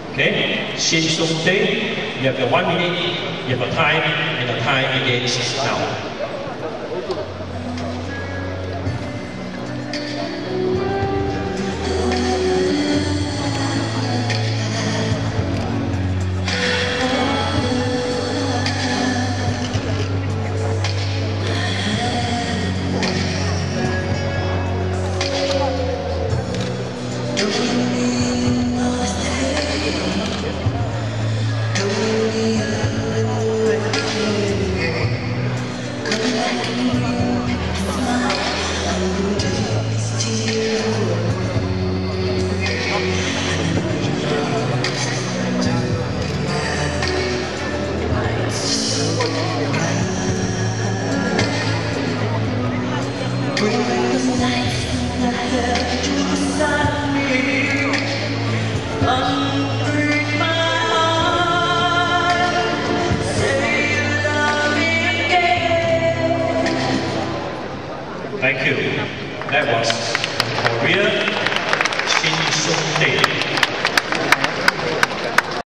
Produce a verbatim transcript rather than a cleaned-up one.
Okay, Shin you have the one minute, you have a time, and the time begins now. Thank you. That was Korea.